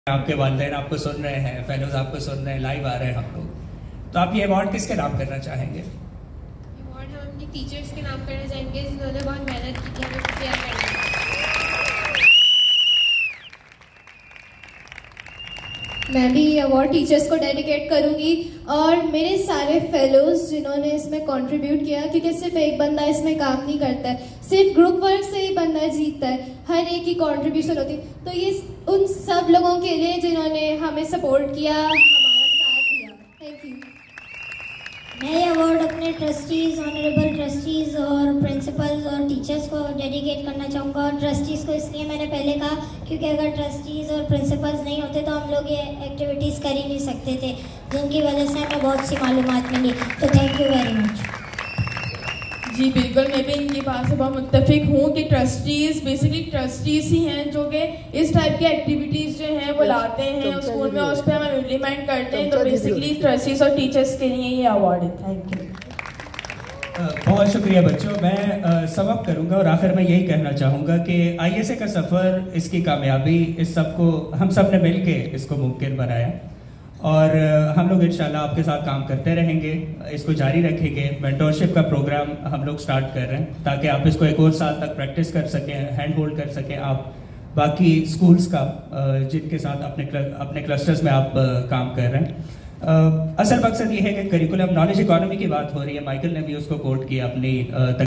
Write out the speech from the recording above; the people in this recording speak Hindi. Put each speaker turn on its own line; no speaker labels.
आपके वालिदैन आपको सुन रहे हैं, फेलोज आपको सुन रहे हैं, लाइव आ रहे हैं हम लोग, तो आप ये अवार्ड किसके नाम करना चाहेंगे?
अवार्ड हम अपने टीचर्स के नाम करना चाहेंगे जिन्होंने बहुत मेहनत की थी हमें प्रिपेयर करने में।
मैं भी अवार्ड टीचर्स को डेडिकेट करूंगी और मेरे सारे फेलोज जिन्होंने इसमें कंट्रीब्यूट किया, क्योंकि सिर्फ एक बंदा इसमें काम नहीं करता है, सिर्फ ग्रुप वर्क से ही बंदा जीतता है, हर एक की कंट्रीब्यूशन होती है। तो ये उन सब लोगों के लिए जिन्होंने हमें सपोर्ट किया, हमारा साथ दिया। Thank you.
मैं ये अवार्ड अपने ट्रस्टीज़, ऑनरेबल ट्रस्टीज़ और प्रिंसिपल्स और टीचर्स को डेडिकेट करना चाहूँगा। और ट्रस्टीज़ को इसलिए मैंने पहले कहा क्योंकि अगर ट्रस्टीज़ और प्रिंसिपल्स नहीं होते तो हम लोग ये एक्टिविटीज़ कर ही नहीं सकते थे, जिनकी वजह से हमें बहुत सी मालूमात मिली। तो थैंक यू वेरी मच।
जी बिल्कुल, मैं भी इनकी बात से बहुत मुत्तफिक हूँ कि ट्रस्टीज़ बेसिकली ट्रस्टीज़ ही हैं जो कि इस टाइप की एक्टिविटीज़ जो हैं वो लाते हैं स्कूल में, उस पर हम इम्प्लीमेंट करते हैं। तो बेसिकली ट्रस्टीज़ और टीचर्स के लिए ये अवार्ड है। Thank you.
बहुत शुक्रिया बच्चों। मैं सबक करूंगा और आखिर में यही कहना चाहूँगा कि ISA का सफ़र, इसकी कामयाबी, इस सबको हम सब ने मिल के इसको मुमकिन बनाया और हम लोग इंशाल्लाह आपके साथ काम करते रहेंगे, इसको जारी रखेंगे। मेंटोरशिप का प्रोग्राम हम लोग स्टार्ट कर रहे हैं ताकि आप इसको एक और साल तक प्रैक्टिस कर सकें, हैंड होल्ड कर सकें आप बाकी स्कूल्स का जिनके साथ अपने क्लस्टर्स में आप काम कर रहे हैं। असल मकसद ये है कि करिकुलम नॉलेज इकोनॉमी की बात हो रही है, माइकल ने भी उसको कोट किया अपनी